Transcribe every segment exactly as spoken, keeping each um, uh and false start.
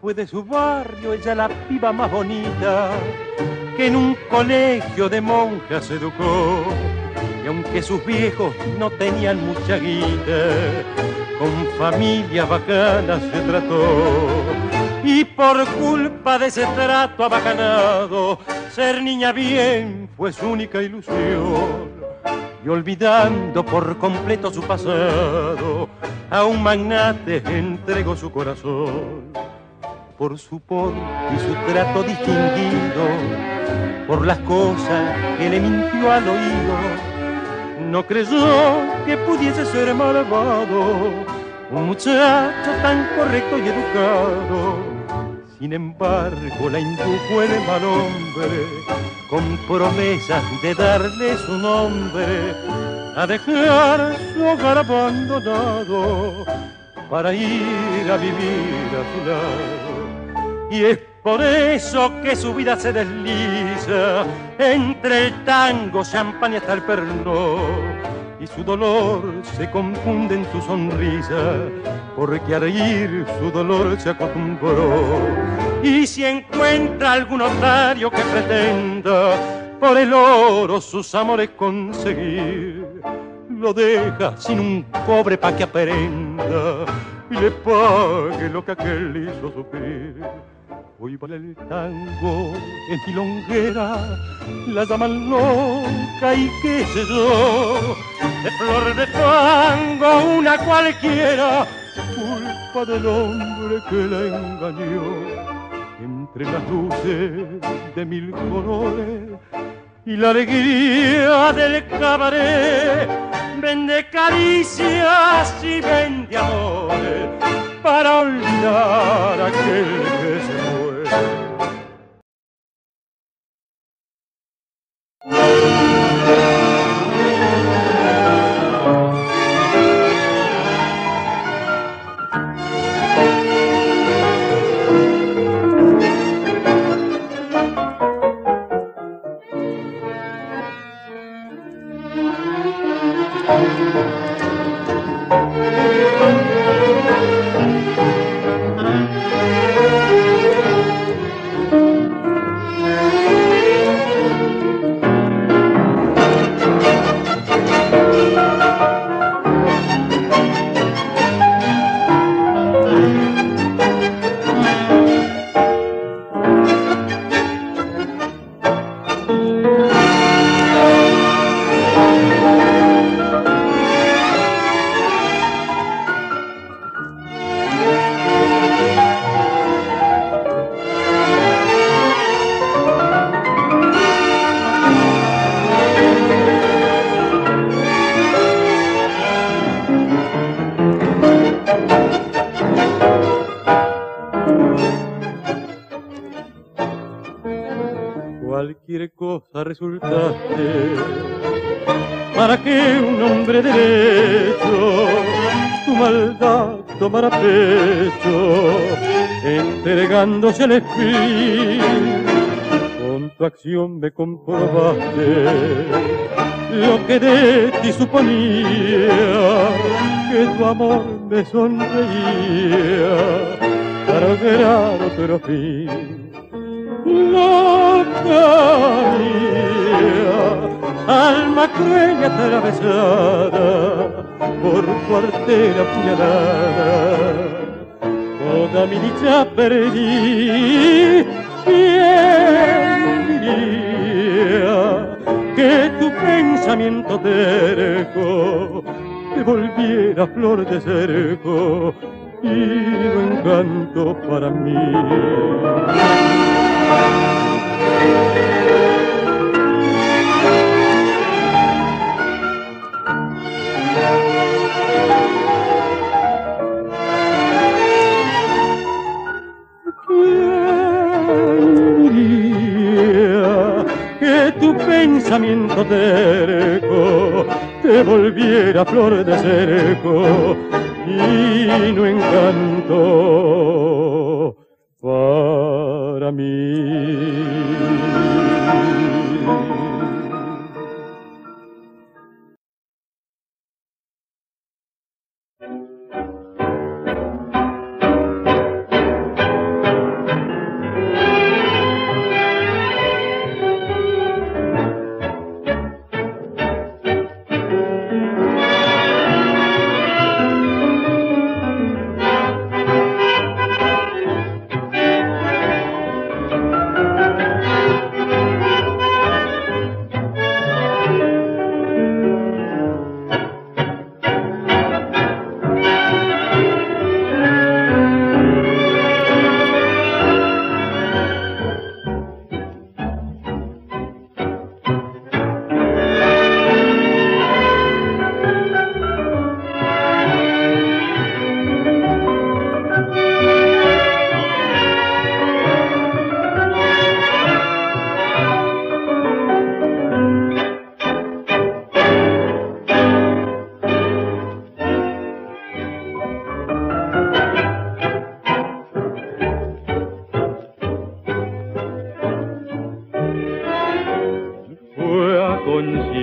fue de su barrio ella la piba más bonita, que en un colegio de monjas se educó. Y aunque sus viejos no tenían mucha guita, con familia bacana se trató. Y por culpa de ese trato abacanado, ser niña bien fue su única ilusión. Y olvidando por completo su pasado, a un magnate entregó su corazón. Por su porte y su trato distinguido, por las cosas que le mintió al oído, no creyó que pudiese ser malvado un muchacho tan correcto y educado. Sin embargo la indujo el mal hombre, con promesas de darle su nombre, a dejar su hogar abandonado para ir a vivir a su lado. Y es por eso que su vida se desliza entre el tango, champán y hasta el pernod. Y su dolor se confunde en su sonrisa, porque a reír su dolor se acostumbró. Y si encuentra algún otario que pretenda por el oro sus amores conseguir, lo deja sin un cobre pa' que aprenda y le pague lo que aquel le hizo sufrir. Hoy vale el tango en milonguera, la llaman loca y qué sé yo, de flor de fango una cualquiera, culpa del hombre que la engañó. Entre las luces de mil colores y la alegría del cabaret, vende caricias y vende amores para olvidar a aquel que se fue. Cualquier cosa resultaste para que un hombre derecho tu maldad tomara pecho, entregándose al espíritu. Con tu acción me comprobaste lo que de ti suponía, que tu amor me sonreía para lograr otro fin. Loca mía, alma cruel y atravesada por tu artera puñalada, toda mi dicha perdí. ¿Quién diría que tu pensamiento terco te volviera flor de cerco y un encanto para mí? ¿Quién diría que tu pensamiento terco te volviera flor de cerco y no encanto para mí?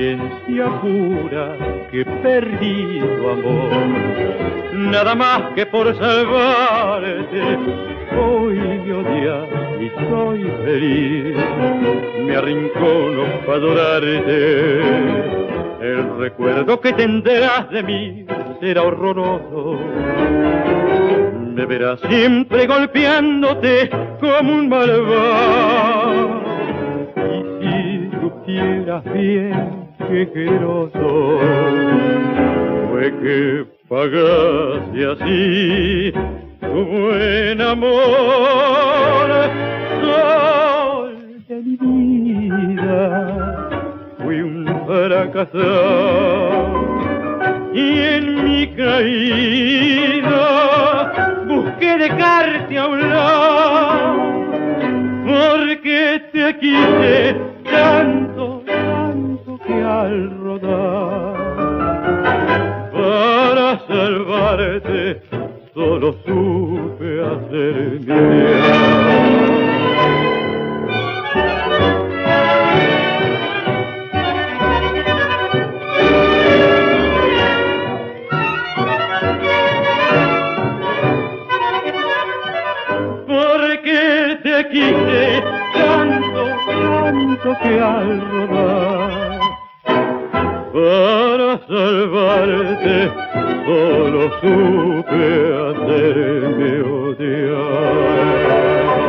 evidencia pura que perdí tu amor. Nada más que por salvarte, hoy me odias y soy feliz. Me arrincono para adorarte. El recuerdo que tendrás de mí será horroroso. Me verás siempre golpeándote como un malvado. Y si supieras bien qué generoso fue que pagaste así tu buen amor. Sol de mi vida, fui un fracasado y en mi caída busqué dejarte a un lado, porque te quise tanto, tanto que al rodar para salvarte solo supe hacerme. Te quise tanto, tanto que al rodar para salvarte solo supe hacerme odiar.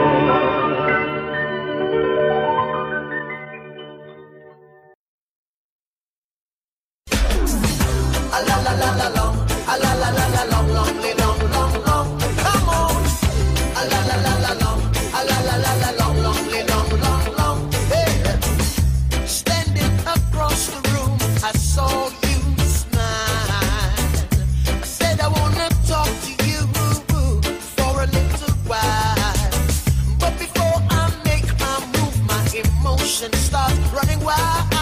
A la la la la long, a la la la la long, long, long, long, long, come on. A la la la la long. La la la la long, long, long, long, long, hey. Standing across the room, I saw you smile. I said I wanna talk to you for a little while. But before I make my move, my emotions start running wild.